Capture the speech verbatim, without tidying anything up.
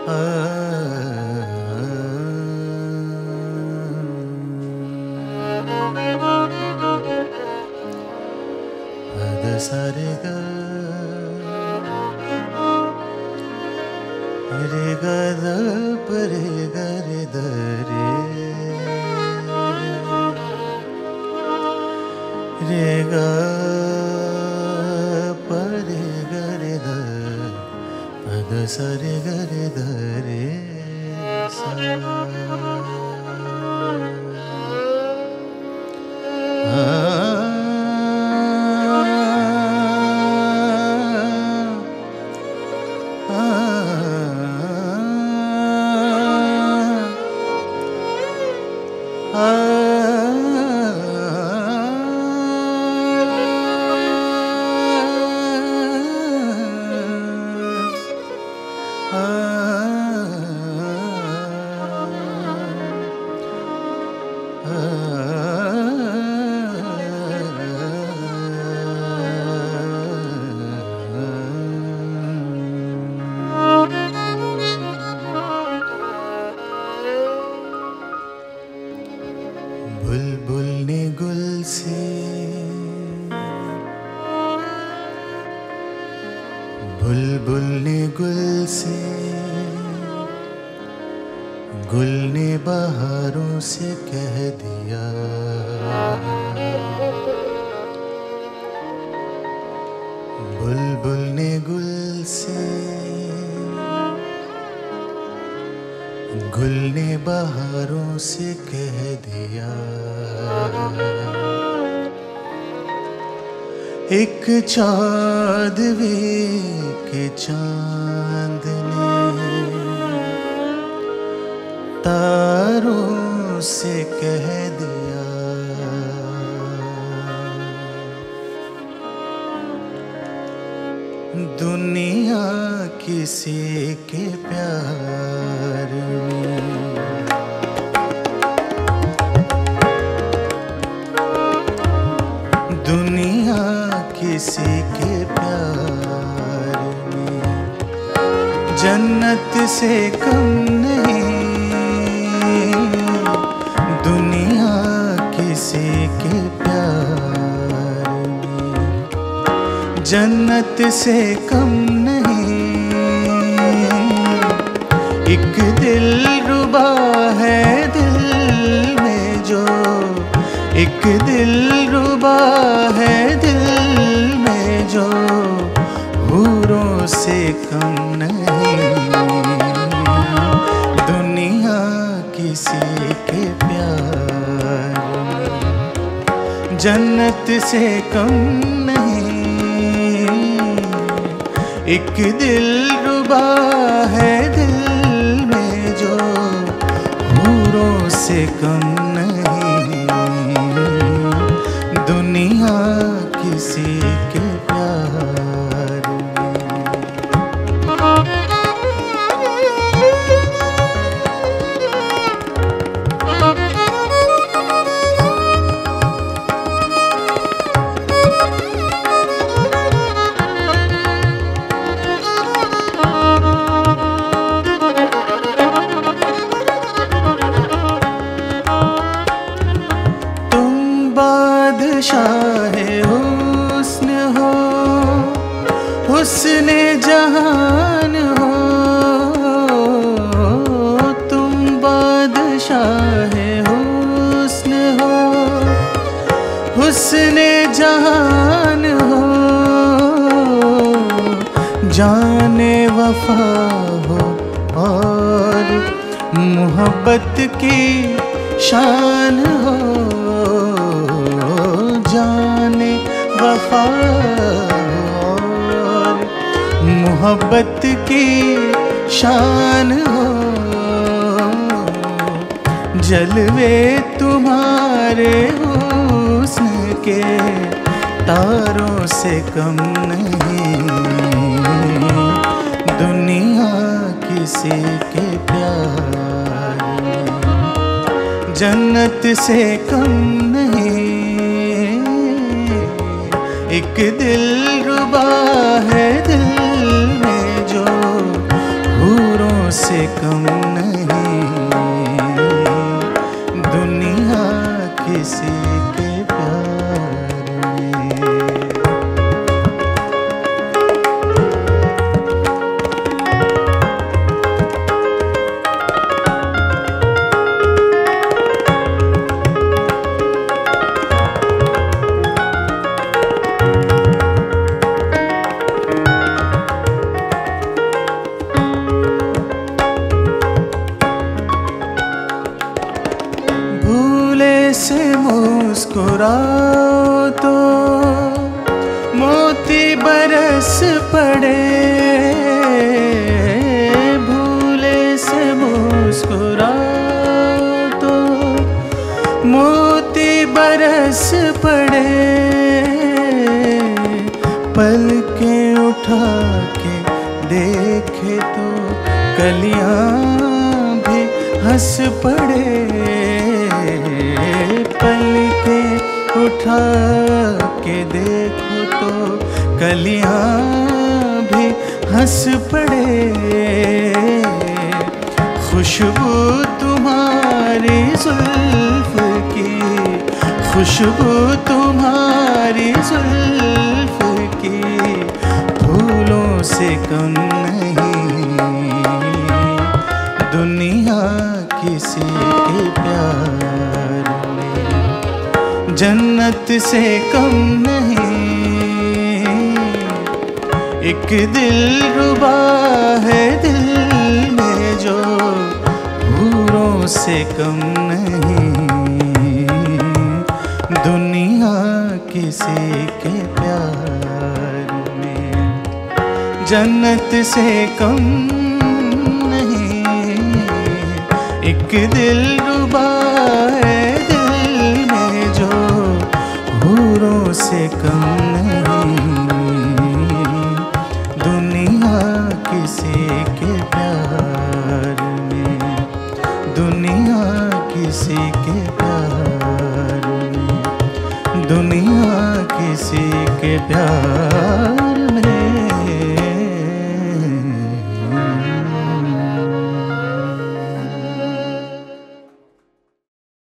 सारे ग रे ग द प रे ग रे द रे रे ग प रे ग रे द प द सा रे ग रे द रे सा बुलबुल ने गुल से बुलबुल ने गुल से गुल ने बहारों से कह दिया बुलबुल ने गुल से गुल ने बहारों से कह दिया एक चाँदवे के चाँद ने तारों से कह दिया दुनिया किसी के प्यार में दुनिया किसी के प्यार में जन्नत से कम नहीं दुनिया किसी के प्यार में जन्नत से कम नहीं एक दिल रुबा है दिल में जो एक दिल रुबा है दिल में जो हूरों से कम नहीं दुनिया किसी के प्यार में जन्नत से कम नहीं एक दिल रुबा है दिल में जो हूरों से कम नहीं दुनिया किसी के प्यार शाहे हुस्न हो हुस्ने जहान हो तुम बादशाहे हुस्न हो हुस्ने जहान हो जाने वफा हो और मोहब्बत की शान हो जाने वफा और मोहब्बत की शान हो जलवे तुम्हारे हुस्न के तारों से कम नहीं दुनिया किसी के प्यार में जन्नत से कम नहीं एक दिल रुबा है दिल में जो हूरों से कम नहीं दुनिया किसी के प्यार में। से मुस्कुराओ तो मोती बरस पड़े, भूले से मुस्कुराओ तो मोती बरस पड़े, पलकें उठा के देखे तो कलियां भी हंस पड़े, पलकें उठा के देखो तो कलियां भी हंस पड़े। खुशबू तुम्हारी जुल्फ की, खुशबू तुम्हारी जुल्फ की फूलों से कम नहीं दुनिया किसी के प्यार में। जन्नत से कम नहीं एक दिल रुबा है दिल में जो, हूरों से कम नहीं दुनिया किसी के प्यार में। जन्नत से कम नहीं एक दिल रुबा है दिल में जो, हूरों से कम नहीं दुनिया किसी के प्यार में। दुनिया किसी के प्यार में, दुनिया किसी के प्यार